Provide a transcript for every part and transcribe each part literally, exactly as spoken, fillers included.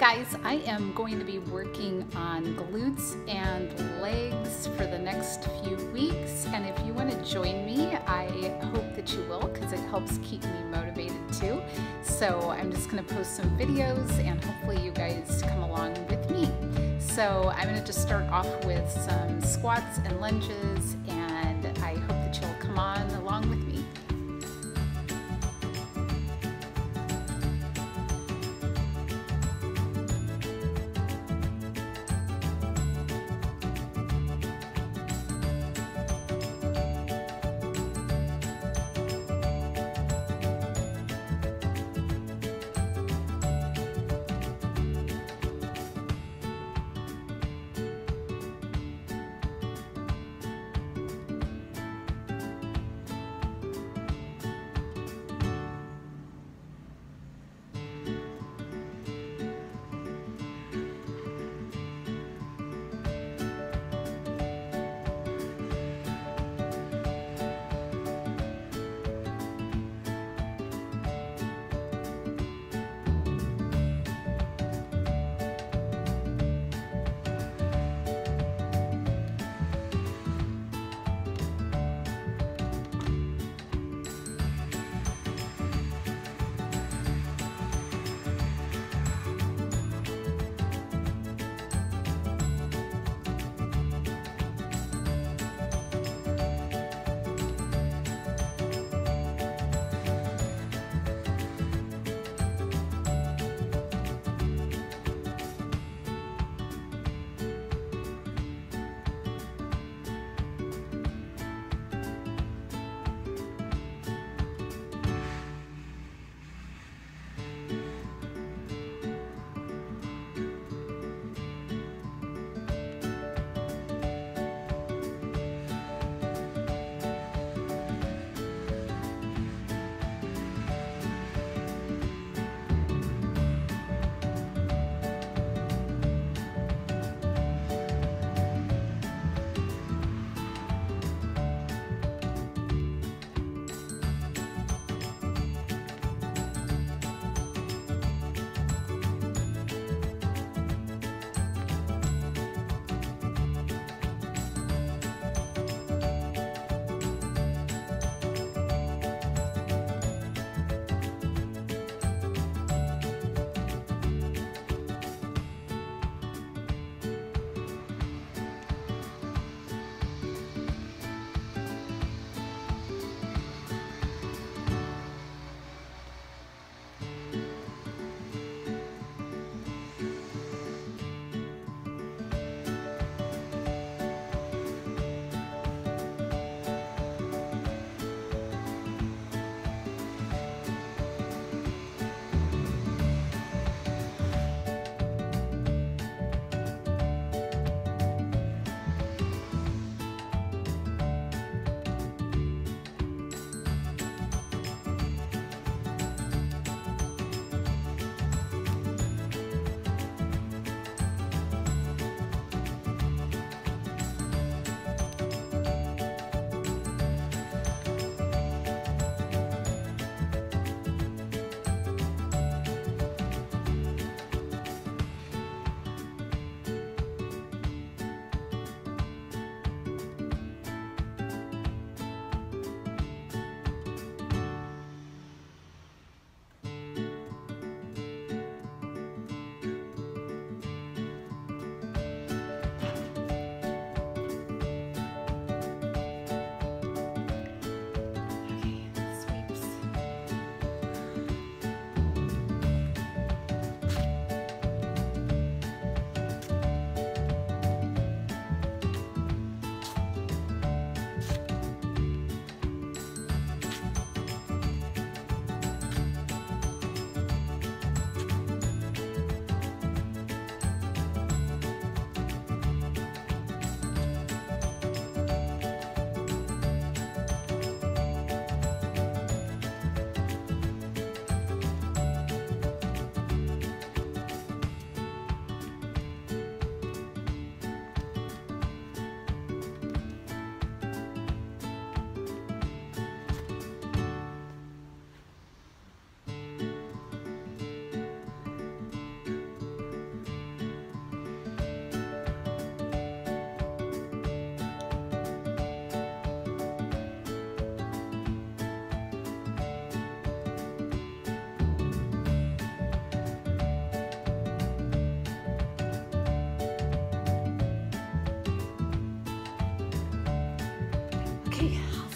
guys, I am going to be working on glutes and legs for the next few weeks, and if you want to join me, I hope that you will, because it helps keep me motivated too. So I'm just going to post some videos and hopefully you guys come along with me. So I'm going to just start off with some squats and lunges, and I hope that you'll come on along with me.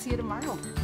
see you tomorrow.